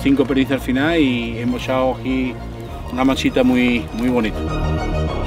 5 perdices al final y hemos echado aquí una manchita muy bonita.